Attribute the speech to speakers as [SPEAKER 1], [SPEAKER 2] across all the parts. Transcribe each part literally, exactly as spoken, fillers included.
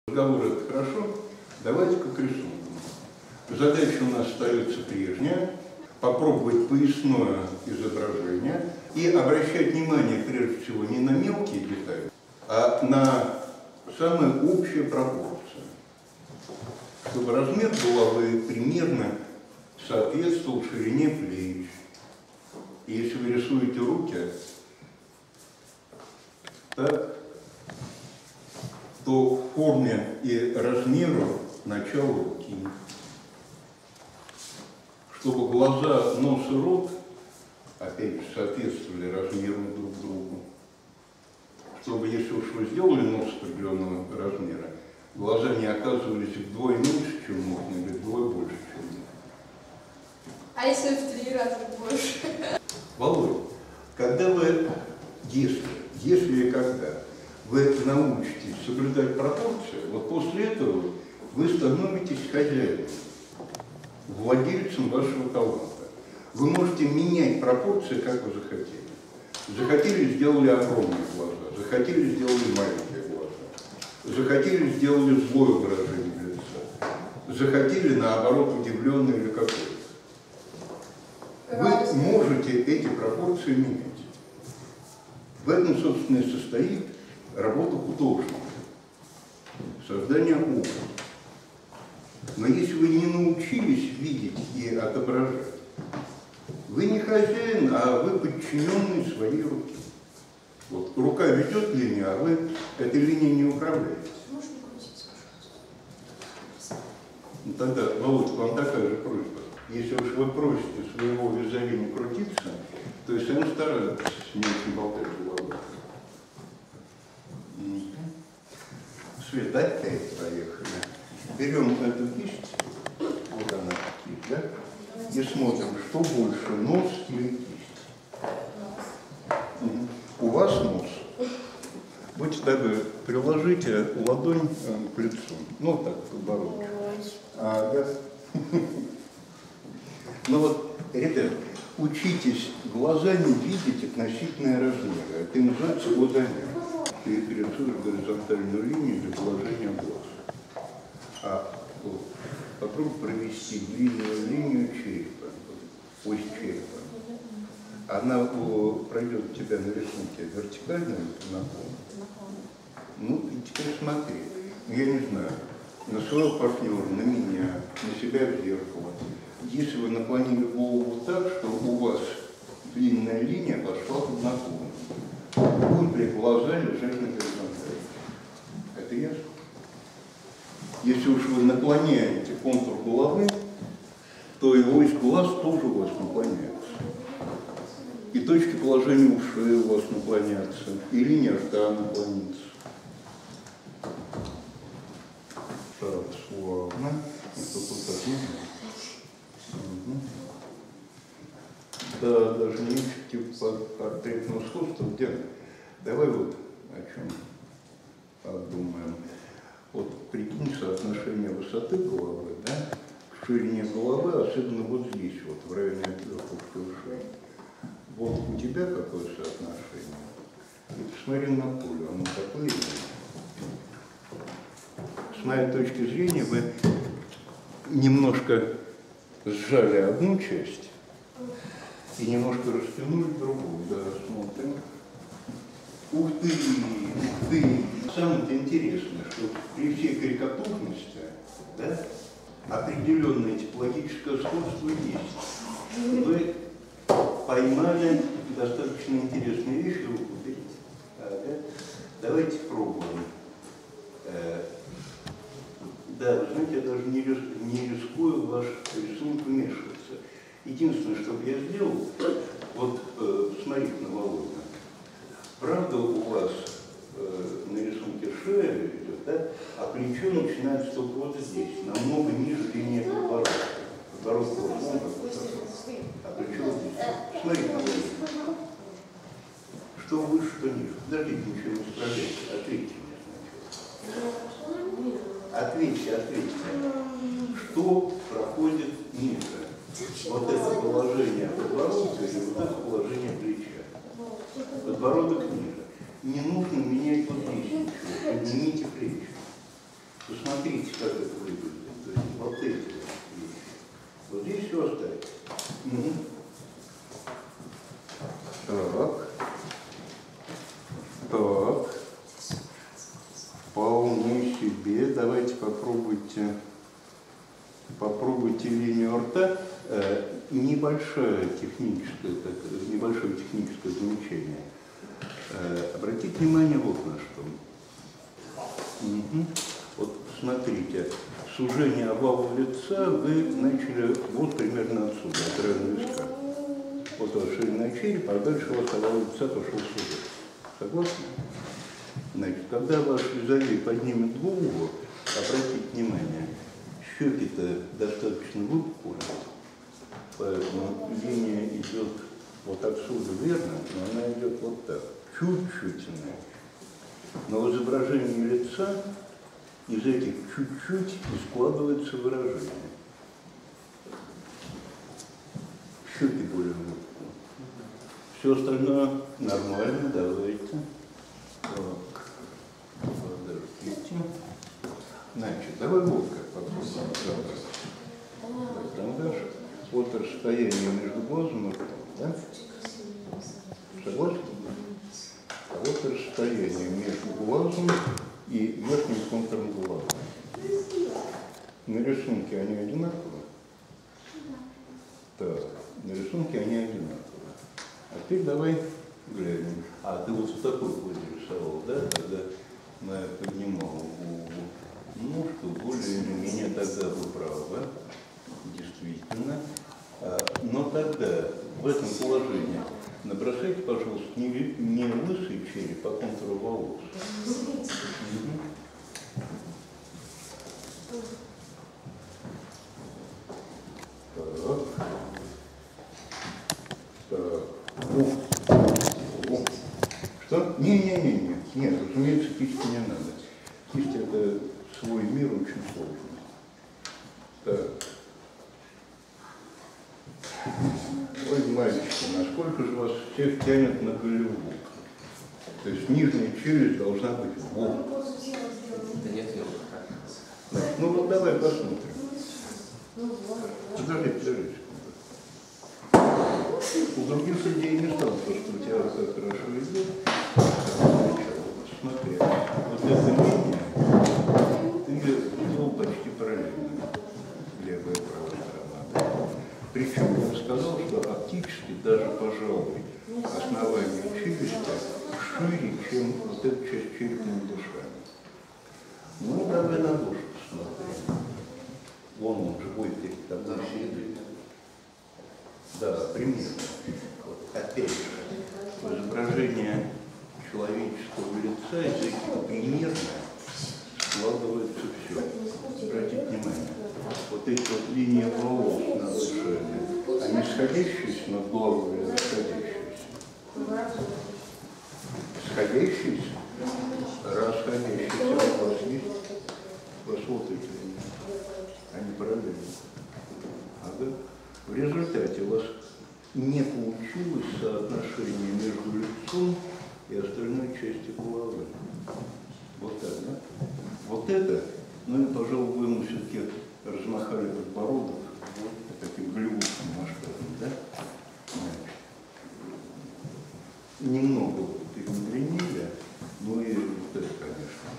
[SPEAKER 1] Разговор — это хорошо, давайте-ка к рисунку. Задача у нас остается прежняя. Попробовать поясное изображение и обращать внимание прежде всего не на мелкие детали, а на самые общие пропорции. Чтобы размер головы примерно соответствовал ширине плеч. И если вы рисуете руки, так, то в форме и размеру начала руки. Чтобы глаза, нос и рот, опять же, соответствовали размеру друг другу. Чтобы, если уж вы сделали нос определенного размера, глаза не оказывались вдвое меньше, чем нужно, или вдвое больше, чем нужно.
[SPEAKER 2] А если в три раза больше?
[SPEAKER 1] Володя, когда вы, если, если и когда вы научитесь соблюдать пропорции, вот после этого вы становитесь хозяином, владельцем вашего таланта. Вы можете менять пропорции, как вы захотели. Захотели — сделали огромные глаза, захотели — сделали маленькие глаза, захотели — сделали злое выражение лица, захотели, наоборот, удивленное или какое-то. Вы можете эти пропорции менять. В этом, собственно, и состоит работа художника, создание образа. Но если вы не научились видеть и отображать, вы не хозяин, а вы подчиненный своей руке. Вот рука ведет линию, а вы этой линией не управляете.
[SPEAKER 2] Можно крутиться, пожалуйста?
[SPEAKER 1] Ну, тогда, Володь, вам такая же просьба. Если уж вы просите своего визави не крутиться, то и сами стараются не очень болтать головой. Свет, опять поехали. Берем эту кисть, вот она кисть, да? И смотрим, что больше, нос или кисть. Угу. У вас нос. Будьте добры, приложите ладонь к лицу. Ну, вот так, к подбородку. Ага. Ну вот, ребят, учитесь глазами видеть относительные размеры. Это называется глазомер. Ты рисуешь горизонтальную линию для положения глаз. А вот, попробуй провести длинную линию черепа, ось черепа. Она о, пройдет у тебя на рисунке вертикально или наклонно? Ну, и теперь смотри. Я не знаю, на своего партнера, на меня, на себя в зеркало. Если вы наклонили голову так, что у вас длинная линия пошла под наклон, будут ли глаза лежать на горизонтали? Это ясно? Если уж вы наклоняете контур головы, то и ось глаз тоже у вас наклоняется. И точки положения ушей у вас наклонятся, и линия рта наклонится. Так, славно. Это тут так. Угу. Да, даже не типа портретного сходства. Где? Давай вот о чем подумаем. Вот прикинь соотношение высоты головы, да, к ширине головы, особенно вот здесь, вот в районе верхушки ушей. Вот у тебя какое соотношение? И посмотри на поле, оно такое или нет? С моей точки зрения, вы немножко сжали одну часть и немножко растянули другую. Да, смотрим. Ух ты, ух ты! Самое интересное, что при всей карикатурности, да, определенное типологическое сходство есть. Вы поймали достаточно интересные вещи, вы уберите. Ага. Давайте пробуем. Да, вы знаете, я даже не, рис, не рискую в ваш рисунок вмешиваться. Единственное, что я сделал, вот э, смотрите на Володю. Правда, у вас э, на рисунке шея идет, да, а плечо начинается только вот здесь, намного ниже линии подбородка. Подбородок вот, а плечо вот здесь. Смотрите на Володю. Что выше, что ниже. Подождите, ничего не справляйте. Ответьте мне сначала. Ответьте, ответьте. Что проходит ниже? Вот это положение подбородка или вот это положение плеча? Подбородок ниже. Не нужно менять вот здесь ничего. Поднимите плечи. Посмотрите, как это выглядит. То есть вот эти вещи. Вот здесь все оставить. Угу. Так. Так. Вполне себе. Давайте попробуйте. Попробуйте линию рта. Э, небольшое техническое, так, небольшое техническое замечание. Э, обратите внимание вот на что. Угу. Вот смотрите, сужение овала лица вы начали вот примерно отсюда, от района виска. Вот ваша ширина черепа, а дальше у вас овал лица пошел сюда. Согласны? Значит, когда ваш визави поднимет голову, обратите внимание, щеки-то достаточно выпуклые, поэтому линия идет вот отсюда верно, но она идет вот так, чуть-чуть иначе. Но в изображении лица из этих чуть-чуть и складывается выражение. Щеки более выпуклые. Все остальное нормально, давайте. Так, подождите. Значит, давай вот как попробуем. Карандаш. Вот расстояние между глазом и ртом, да? Согласны? А вот расстояние между глазом и верхним контуром глаза. На рисунке они одинаковые? Так, на рисунке они одинаковые. А теперь давай глянем. А, ты вот в такой позе рисовал, да? Когда мы поднимал голову. Ну, что более или менее тогда вы правы, действительно. А, но тогда в этом положении набросайте, пожалуйста, не, не лысый череп, а контур волос. Угу. Так. Так. О. О. Что? Не-не-не, нет, разумеется, кисти не надо. Кисть — это свой мир очень сложный. Так. Ой, мальчики, насколько же вас всех тянет на Голливуд? То есть нижняя челюсть должна быть вот.
[SPEAKER 3] Да нет, я
[SPEAKER 1] Да. Ну вот давай посмотрим. Подожди, подожди. У других людей не стало, потому что у тебя так хорошо идет. Смотри, вот эта линия, ты вел почти параллельно. Левая и правая сторона. Причем я сказал, что оптически даже, пожалуй, основание челюсти шире, чем вот эта часть черепной душами. Ну, давай на душу посмотрим. Вон он живой перед тобой сидит. Да, примерно. Вот, опять же, в изображении человеческого лица из этих примерно складывается все. Обратите внимание, вот эти вот линии волос над ушами, они сходящиеся над головой или расходящиеся? Сходящиеся? Расходящиеся у вас есть? У вас вот эти линии. Они параллельны. Ага. В результате у вас не получилось соотношение между лицом и остальной частью головы. Вот так, да? Вот это, ну и, пожалуй, вы ему все-таки размахали подбородок вот таким голливудским масштабом, да? Немного вот перемудренили, ну и вот это, конечно.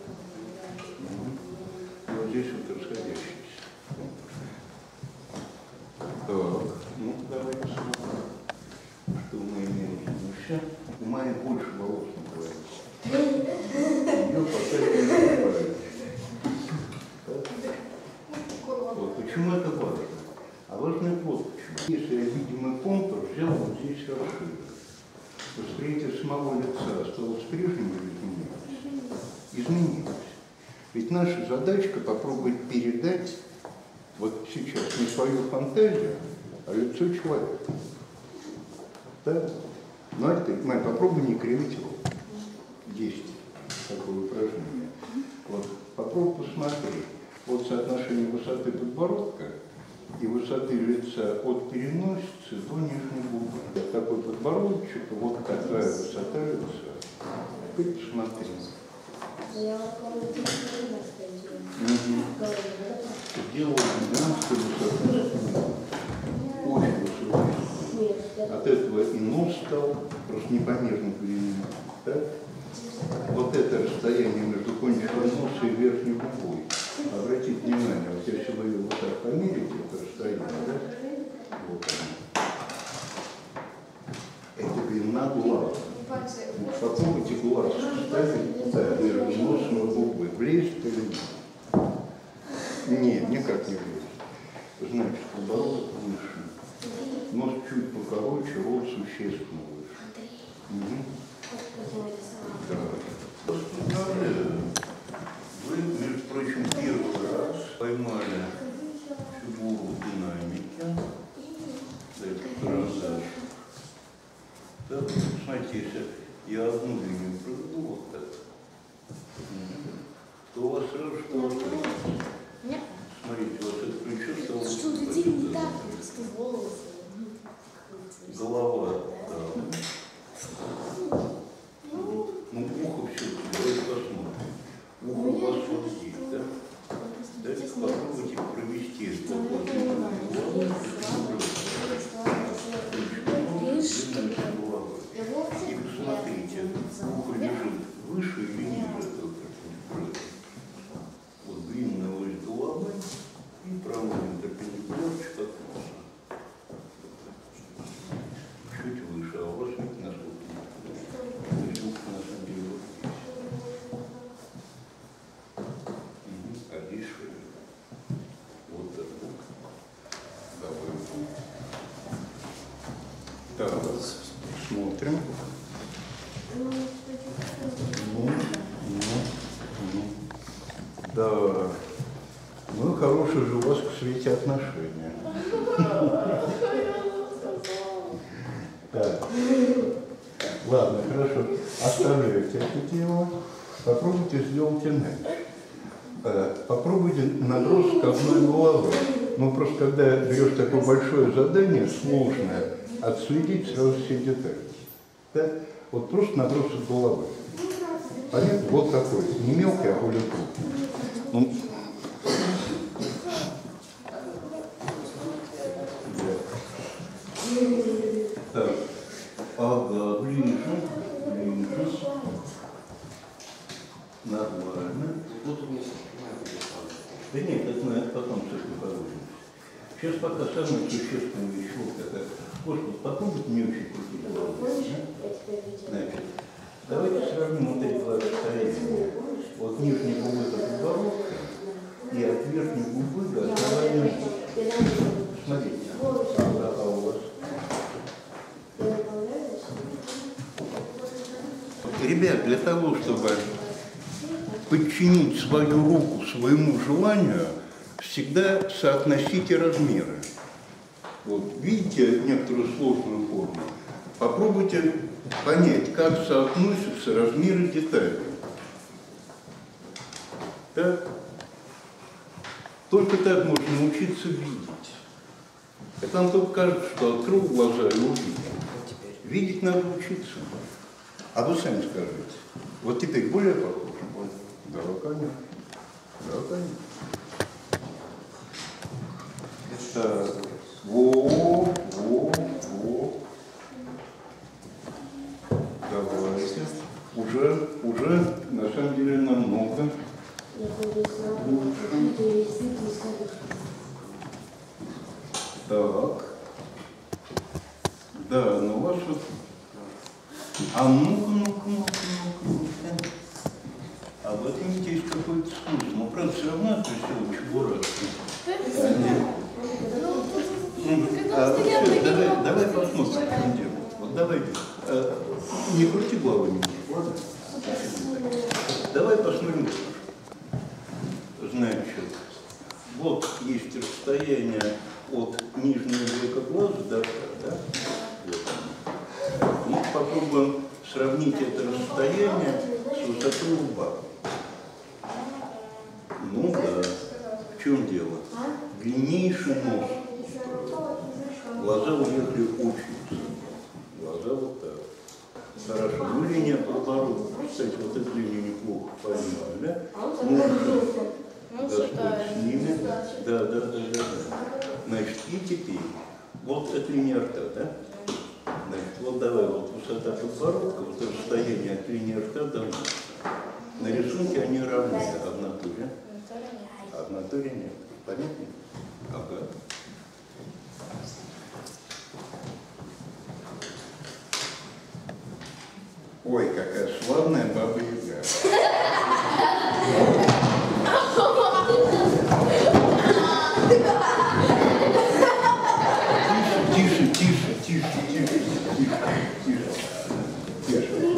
[SPEAKER 1] И вот здесь вот расходящийся. Так, ну давайте посмотрим, что мы имеем в виду еще. У Майи больше волос на голове. Ее поставили неправильно. Вот почему это важно? А важно это вот почему. Если я видимый контур взял вот здесь расширил, восприятие самого лица осталось прежним или изменилось? Изменилось. Ведь наша задачка попробовать передать вот сейчас не свою фантазию, а лицо человека. Да? Ну, а теперь, Майя, попробуй не кривить его. Есть такое упражнение. Вот, попробуй посмотреть. Вот соотношение высоты подбородка и высоты лица от переносицы до нижней губы. Такой подбородочек, вот такая высота лица. Теперь посмотри. сделал гигантскую высоту. Очень высокую. От этого и нос стал просто непомерно длинным. Так? Вот это расстояние между кончиком носа и верхней губой. Обратите внимание, вот если вы его вот так померите, это расстояние, да? Вот оно. Это длина глаза. Попробуйте глаз ставить, да, между носом и губой. Влезет или нет? Нет, никак не влезет. Значит, подбородок выше. Нос чуть покороче, рот существенно выше. Угу. Да. Вы, между прочим, первый раз поймали фигуру динамики. Это карандаш. Да, смотрите, если я одну линию проведу вот так, то у вас сразу что открыто.
[SPEAKER 2] Нет.
[SPEAKER 1] Смотрите, вот это плечо стало...
[SPEAKER 2] Что-то делать не так, просто волосы.
[SPEAKER 1] Голова, да. Ну, ухо все-таки, давайте посмотрим. Ухо у вас вот здесь, да? Дайте попробуйте провести это вот головой. И посмотрите, ухо лежит выше или ниже этого брюка. Вот длинная ось головы и проводим перпендикулярчик от носа. Чуть выше, а у вас видите, насколько то есть ухо на самом деле вот здесь. Угу. А здесь шире. Вот так. Давай. Так, смотрим. Ну, ну, ну. Да. Ну, хорошие же у вас к свете отношения. Так. Ладно, хорошо. Оставляйте это дело. Попробуйте сделать иначе. Попробуйте набросок одной головы. Ну, просто когда берешь такое большое задание, сложное, отследить сразу все детали. Да? Вот просто набросок головы. Понятно? Вот такой. Не мелкий, а более крупный. Ну, так. Ага, ближе, ближе. Нормально. Да нет, это мы потом все-таки поговорим. Сейчас пока самое существенное вещь, вот это. Господи, попробуйте не очень крутить голову. Значит, давайте сравним вот эти два расстояния. Вот нижней губы до подбородка и от верхней губы до основания. Смотрите. А, а у вас? Ребят, для того, чтобы подчинить свою руку своему желанию, всегда соотносите размеры. Вот, видите некоторую сложную форму? Попробуйте понять, как соотносятся размеры деталей. Так? Только так можно научиться видеть. Это нам только кажется, что открыл глаза и увидел. Видеть надо учиться. А вы сами скажите. Вот теперь более похоже? Да, конечно. Да, конечно. Так. Во, во, во. Давайте. Уже, уже, на самом деле, намного лучше. Так. Да, ну у вас вот... А ну-ка, ну-ка, ну-ка, ну-ка, ну-ка. А в этом ведь есть какой-то смысл. Но, правда, все равно это все чебурашки. А, все, давай, давай посмотрим, что он делает. Вот давай, а, не крути головой немножко, ладно? Давай посмотрим. Значит, вот есть расстояние от нижнего века глаза до да? Вот. И попробуем сравнить это расстояние с высотой лба. Ну да, в чем дело? Длиннейший нос. Глаза уехали очень. Глаза вот так. Хорошо. Ну, линия подбородка. Кстати, вот эту линию неплохо поймали, да? Можно Господь с ними. Да, да, да, да, да. Значит, и теперь, вот это линия рта, да? Значит, вот давай, вот высота подбородка, вот расстояние от линии рта до носа. На рисунке они равны, а в натуре? А в натуре нет. Понятно? Ага. Ой, какая славная баба Яга. Тише, тише, тише, тише, тише, тише, тише.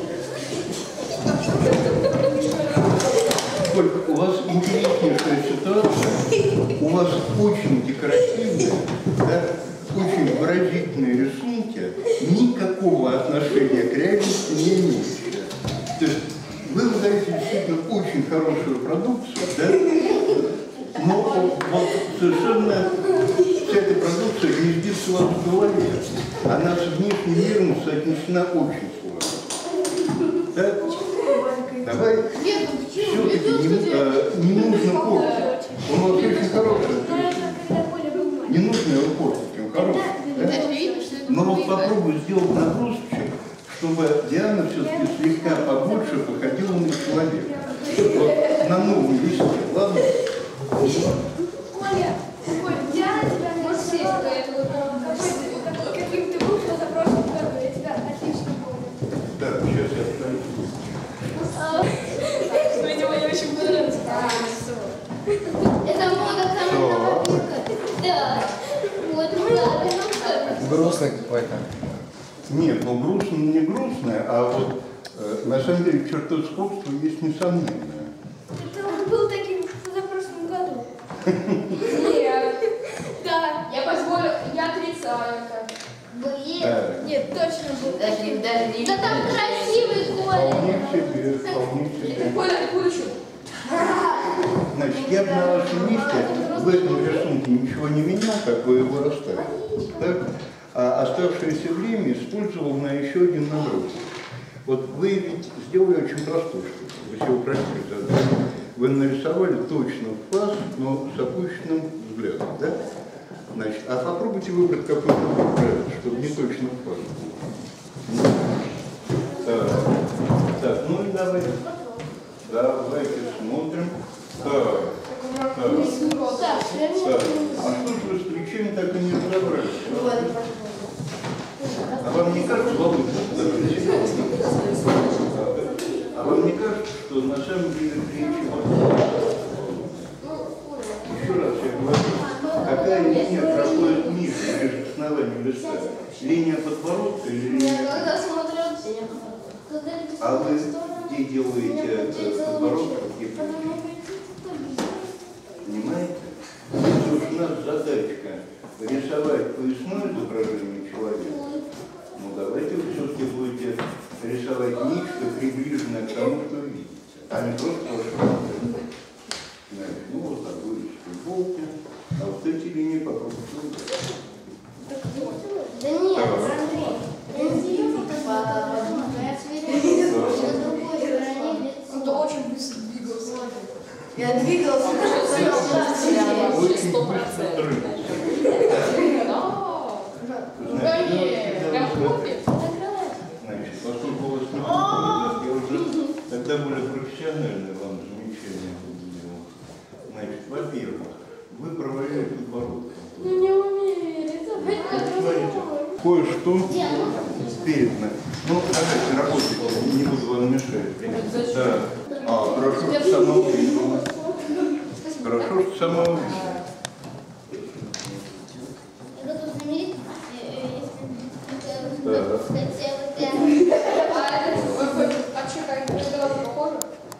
[SPEAKER 1] Только у вас интереснейшая ситуация, у вас очень декоративные, да, очень выразительные рисунки, никакого отношения к реальности не имеющие. То есть вы выдаете действительно очень хорошую продукцию, да, но вот совершенно вся эта продукция гнездится у вас в голове. Она с внешним миром соотнесена очень сложно. Да? Давай все-таки не, э, не нужно портить. Он у вас очень хороший. Не нужно его портить, он хороший. Да? Но вот попробуй сделать набросочек, чтобы Диана все-таки слегка побольше походила на человека. Вот на новом листе, ладно?
[SPEAKER 2] Коля, Коля, Диана тебя не сесть, каким ты был на запросном году, я тебя отлично помню.
[SPEAKER 1] Так, сейчас я скажу.
[SPEAKER 2] Видимо, я очень понравилась.
[SPEAKER 4] Это мода каменного века. Да. Вот, правильно.
[SPEAKER 3] Грустный какой-то.
[SPEAKER 1] Нет, ну грустно не грустное, а вот э, на самом деле чертосходство есть несомненное.
[SPEAKER 4] Это он был таким в позапрошлом году.
[SPEAKER 2] Нет,
[SPEAKER 4] Да.
[SPEAKER 2] я позволю, я отрицаю это.
[SPEAKER 4] Был.
[SPEAKER 1] Да.
[SPEAKER 2] Нет, точно был
[SPEAKER 4] Даже,
[SPEAKER 2] таким.
[SPEAKER 4] даже не... Да там красивый Коля.
[SPEAKER 1] Вполне себе, вполне себе.
[SPEAKER 2] Коля, ты будешь?
[SPEAKER 1] Значит, я бы на вашем месте в этом рисунке ничего не менял, как вы его расставили. Так? А оставшееся время использовал на еще один наброс. Вот вы ведь сделали очень простую штуку. Вы все упростили задачу. Вы нарисовали точно в фаз, но с опущенным взглядом. Да? Значит, а попробуйте выбрать какой-то проект, чтобы не точно в фаз было. Так, так, ну и давайте. Давайте смотрим. Так, так, так. А что же вы с ключами так и не разобрались? А вам не кажется, Володя, а вам не кажется, что на самом деле ключи вот... Еще раз я говорю, какая линия проходит ниже, между основанием листа? Линия подбородка или линия...
[SPEAKER 4] Когда смотрел...
[SPEAKER 1] А вы где делаете подбородок, где ключи? Понимаете? Если уж у нас задачка рисовать поясное изображение человека, ну давайте вы все-таки будете рисовать нечто, приближенное к тому, что вы видите, а не просто ваше. Ну вот так будет в футболке, а вот эти линии попробуйте убрать.
[SPEAKER 4] Да нет, Андрей.
[SPEAKER 2] Он очень быстро двигался.
[SPEAKER 4] Я двигался.
[SPEAKER 1] Очень быстро дрыгался.
[SPEAKER 2] Да нет, прям купит.
[SPEAKER 1] Значит, поскольку у вас не подходит, я уже тогда более профессиональное вам замечание буду делать. Значит, во-первых, вы провалили подбородок.
[SPEAKER 4] Ну не умею, это
[SPEAKER 1] Смотрите, кое-что перед нами. Ну, давайте работайте, не буду вам мешать. Да. А, хорошо, что сама увидела. Хорошо, что сама увидела. Да.
[SPEAKER 2] А что, как это было похоже?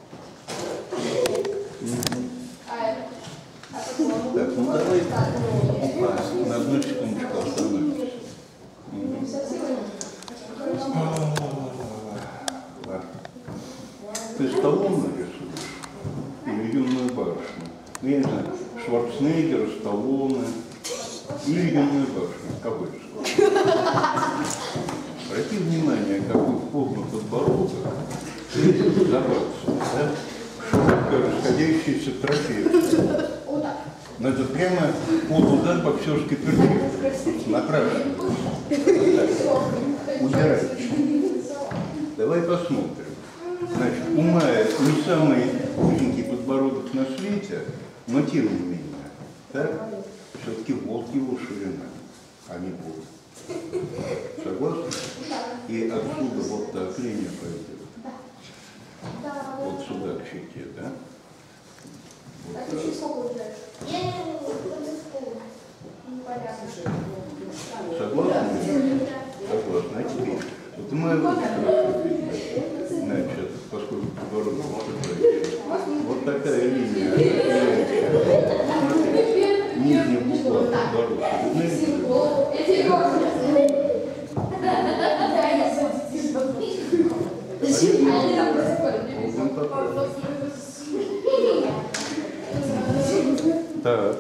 [SPEAKER 2] А это? А это было?
[SPEAKER 1] Так, ну давай а, на одну секундочку остановимся. Мгм. Ладно. Ты Сталлоне рисуешь? Или юную барышню? Ну, я не знаю, Шварценеггера, Сталлоне или юную барышню. Какой рисуешь? Обрати внимание, какой формы подбородок забрался, да? Широкая расходящаяся трофея.
[SPEAKER 2] Вот так.
[SPEAKER 1] Но это прямо под удар боксерской перчатки. Направо. Удирайте. Давай посмотрим. Значит, у Майи не самый узенький подбородок на свете, но тем не менее, так, все-таки вот его ширина, а не пол. Согласны? И отсюда вот так линия пойдет. Вот сюда к щеке, да? Вот
[SPEAKER 2] А ты через сколько уезжаешь?
[SPEAKER 4] Я не
[SPEAKER 2] Непонятно.
[SPEAKER 1] Согласны? Согласны. А теперь, вот моя лучшая, значит, поскольку подбородок может пройти, вот такая линия, смотрите, нижняя буква подбородка, видно? Так.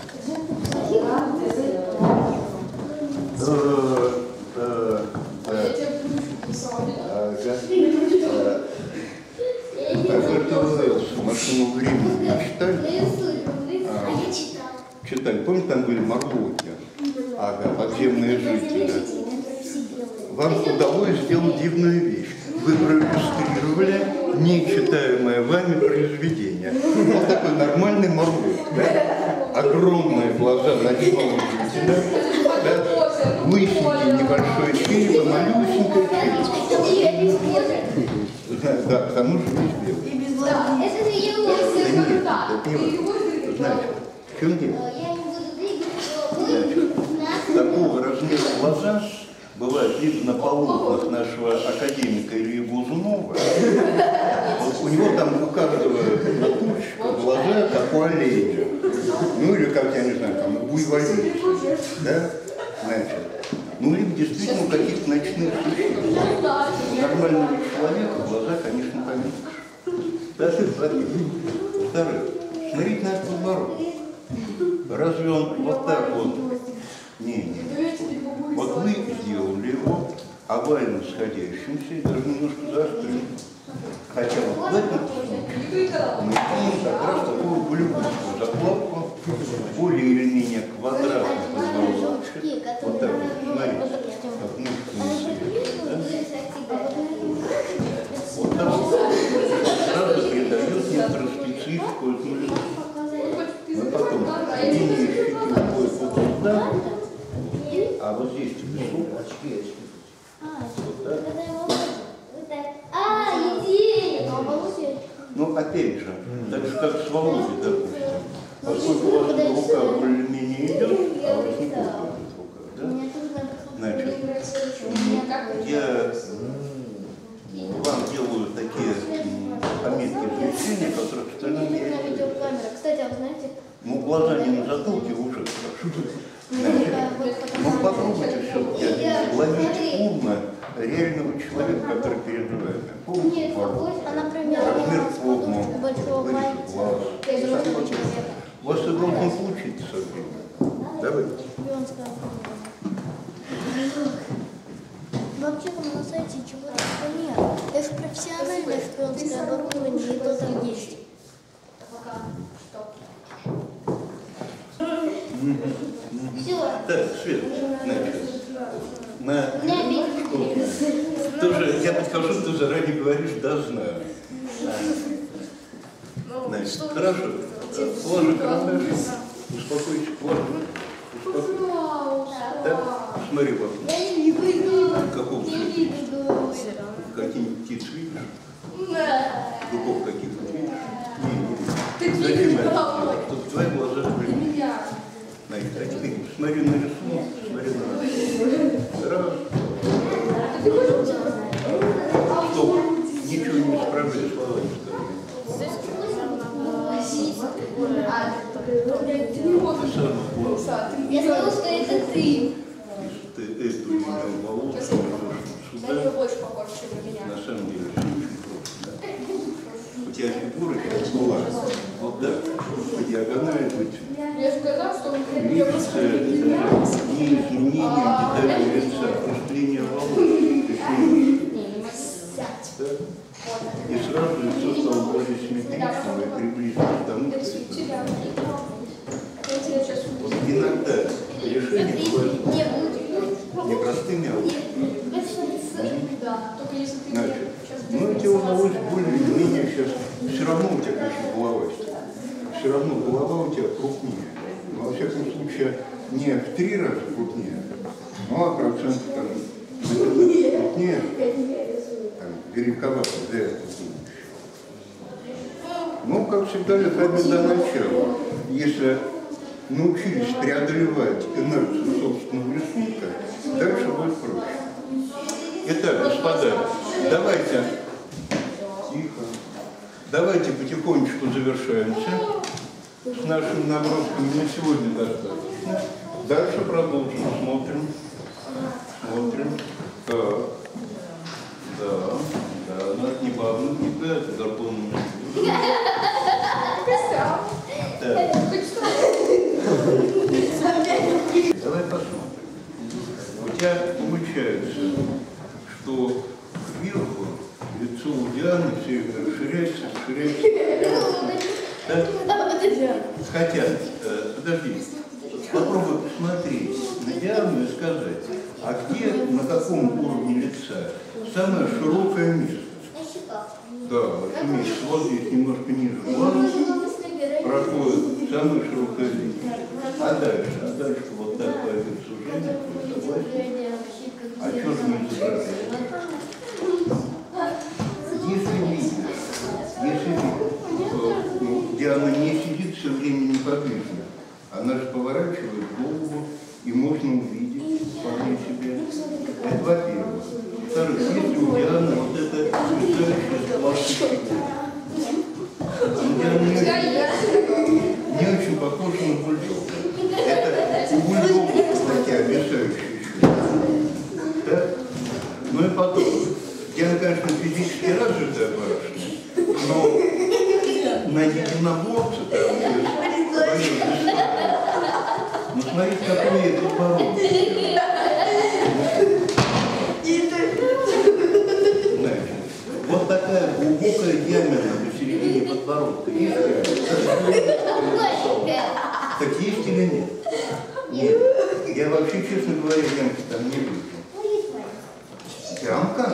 [SPEAKER 1] «Машину времени» читали?
[SPEAKER 4] А я читала.
[SPEAKER 1] Читали. Помните, там были Марлоки? Ага, подземные жители. Вам удалось сделать дивную вещь. Вы проиллюстрировали нечитаемое вами произведение. Вот такой нормальный Марлок. Да? Огромные глаза ночного жителя. Да? Лысенький небольшой череп, малюсенькая череп. Да, к тому же весь белый.
[SPEAKER 2] Да, это не его.
[SPEAKER 1] Да нет, это не важно. Значит, в чем дело?
[SPEAKER 4] Я не буду двигать.
[SPEAKER 1] Значит, такого размера глаза бывает видно на полотнах нашего академика Ильи Глазунова. Вот у него там у каждого натурщика глаза как у оленя. Ну или как, я не знаю, там у буйволицы. Да? Значит, ну или действительно у каких-то ночных существ. У нормального человека глаза, конечно, поменьше. Даже во-первых. Во-вторых, смотрите на этот подбородок. Разве он вот так вот? Не, не. Вот вы сделали его овально сходящимся и даже немножко заостренным. Хотя вот в этом случае мы имеем как раз такую голливудскую закладку, более или менее квадратный подбородочек. Вот так вот, смотрите, как мышцы да? Вот так вот. Сразу придает некоторую специфику этому лицу. Но потом линия щеки уходит вот сюда, а вот здесь тебе суп, очки, очки. Вот так.
[SPEAKER 4] А, идея!
[SPEAKER 1] Ну, опять же, так же, как с Володей, допустим. Поскольку у вас рука более-менее идет, а у вас не будет рука, да? Значит, я вам делаю такие пометки изучения, которых остальным я не делаю.
[SPEAKER 4] Кстати, а вы знаете?
[SPEAKER 1] Ну, глаза не на затылке уже спрашивают. Значит, ну, попробуйте все-таки ловить умно реального человека, который перед вами. Помните форму, размер форму, вырез глаз. У вас это должно случиться со временем. Давайте.
[SPEAKER 4] Вообще-то на сайте чего-то нет. Это же профессиональное шпионское оборудование, и то там есть. Все.
[SPEAKER 1] Так, Свет, значит, на... Тоже, я подскажу, ты заранее говоришь, да, знаю. Значит, хорошо. Положи карандаш, успокойся, положи. Успокойся. Так, смотри, вот. Какого цвета? Какие-нибудь птиц видишь? Духов каких-то видишь? Не, не видишь. Зачем это? Тут твои глаза были. Значит, а теперь смотри на рисунок, смотри на рисунок. Раз. Стоп. Ничего не исправляй, словами скажи. Ты сам плавал.
[SPEAKER 4] Я сказала, что это ты.
[SPEAKER 1] Ты эту линию волос можешь
[SPEAKER 2] На
[SPEAKER 1] сюда.
[SPEAKER 2] нее больше похож, чем на меня.
[SPEAKER 1] На самом деле все очень просто. Да? У тебя фигура как была. Вот так. По диагонали быть.
[SPEAKER 2] Я же сказала, что он
[SPEAKER 1] Видится это не изменение деталей лица, а просто линия волос. Да? И сразу лицо стало более симметричным и приближено к тому, что это. Решения бывают непростыми, а
[SPEAKER 2] Да, только если ты
[SPEAKER 1] значит,
[SPEAKER 2] сейчас
[SPEAKER 1] ну эти удалось более-менее сейчас, все равно у тебя, конечно, голова есть. Все равно голова у тебя крупнее. Но, во всяком случае, не в три раза крупнее, ну а процент там крупнее, там, великовато для этого. Ну, как всегда, летать до начала. Если научились преодолевать инерцию собственного рисунка, дальше будет проще. Итак, господа, давайте, тихо, давайте потихонечку завершаемся. С нашими набросками на сегодня достаточно. Дальше продолжим, смотрим, смотрим. Так, да, да, нас не бабнут, не пять, законно. Давай посмотрим. У тебя получается, что кверху лицо у Дианы все расширяется, расширяется. Да? Хотя, э, подожди, попробуй посмотреть на Диану и сказать, а где, на каком уровне лица самое широкое место? Да, разумеется, вот здесь немножко ниже глаз проходит самая широкая линия. А дальше, а дальше вот такое сужение, согласен? А что же не изображает? Если видно, если видно, то ну, Диана не сидит все время неподвижно, она же поворачивает голову, и можно увидеть вполне себе. Это во-первых. Во-вторых, если у Дианы вот это свисающее сплошное фигура, Диана не, не очень похожа на бульдога. Это у бульдога такие обвисающие фигуры. Да? Ну и потом, Диана, конечно, физически развитая барышня, но на единоборца там ну смотрите, какой ей подбородок. Значит, вот такая глубокая ямина посередине подбородка. Есть так есть или нет? Нет. Я вообще, честно говоря, ямки там не вижу. Ямка?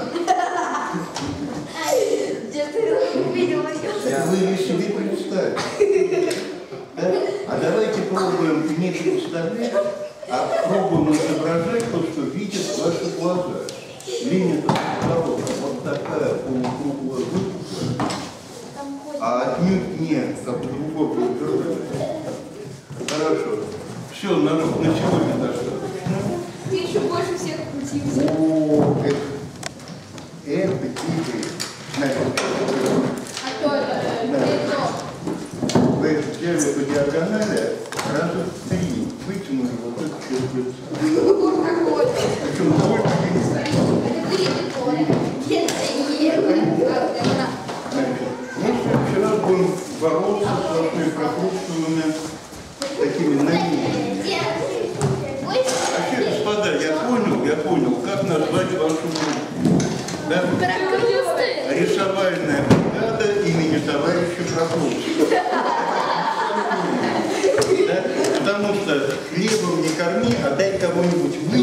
[SPEAKER 1] Вы себе представьте. Да? А давайте пробуем не представлять, а пробуем изображать то, что видят ваши глаза. Линия подбородка вот такая полукруглая, выпуклая, а отнюдь не как у другого героя. Хорошо. Все, народ, на сегодня достаточно.
[SPEAKER 2] Ты еще больше всех крутился.
[SPEAKER 1] О, это, это типы. Значит,
[SPEAKER 2] А то это, это.
[SPEAKER 1] вы сделали по диагонали раза в три, вытянули вот это через лицо. Причем довольно длинно. Мы вчера будем бороться с вашими прокручиванными такими намерениями. Вообще, господа, я понял, я понял, как назвать вашу группу. Да? Рисовальная бригада имени товарища Прокрутчика. Да? Потому что хлебом не корми, а дай кого-нибудь вы